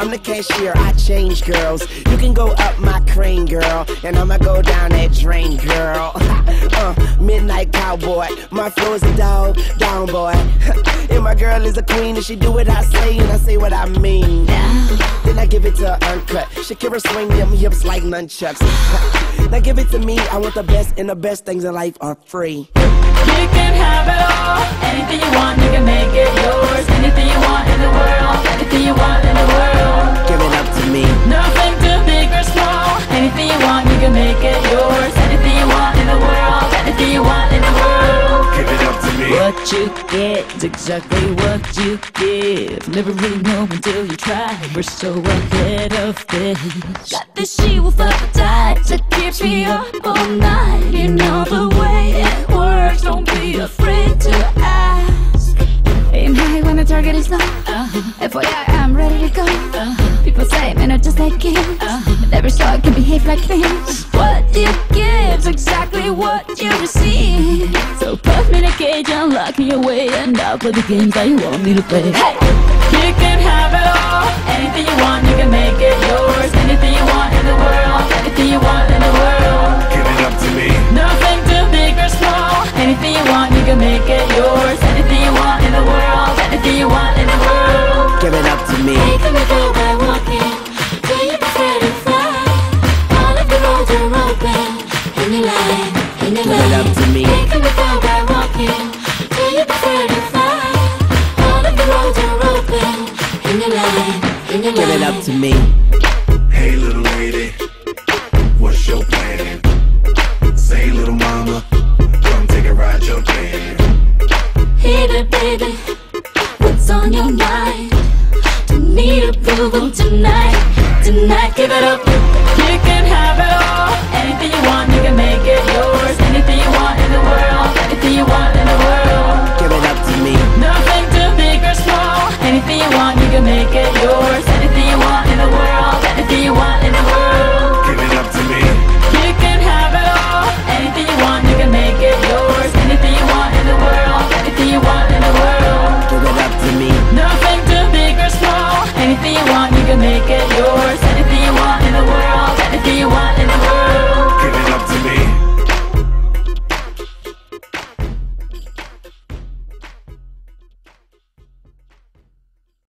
I'm the cashier, I change girls. You can go up my crane, girl, and I'ma go down that drain, girl. Midnight cowboy, my flow is a dog, down boy. And my girl is a queen, and she do what I say, and I say what I mean. Then I give it to her uncut. Shakira swing them hips like nunchucks. Now give it to me, I want the best, and the best things in life are free. You can have it all, anything you want, you can make it yours. Anything you want in the world, anything you want in the world. Give it up to me. Nothing too big or small, anything you want, you can make it yours. Anything you want in the world, anything you want in the world. Give it up to me. What you get is exactly what you give. Never really know until you try. We're so ahead of this. Got this she-wolf appetite that keeps me up all night. You know the way it works, don't be afraid to ask. Aim high when the target is low. FYI, I'm ready to go. People say men are just like kids, but every star can behave like this. What you give's exactly what you receive. So put me in a cage and lock me away, and I'll play the games that you want me to play. Hey! You can have it all, anything you want, you can make it yours. Anything you want in the world, anything you want in the world. Give it up to me. Nothing too big or small, anything you want, you can make it yours. Anything you want in the world, anything you want in the world. Give it up to me. Hey, come and go by walking, do you prefer to fly? All of the roads are open, in your life, in your Give it up life. to me. Hey, come and go by walking, do you prefer to fly? All of the roads are open, in your life, in your life. Give it up to me. Hey little lady, what's your plan? Say little mama, come take a ride your can. Hey there, baby, what's on your mind? Don't need approval tonight, tonight. Give it up. You can have it all, anything you want, you can make it yours. Anything you want in the world, anything you want in the world. Give it up to me. Nothing too big or small, anything you want, you can make it yours.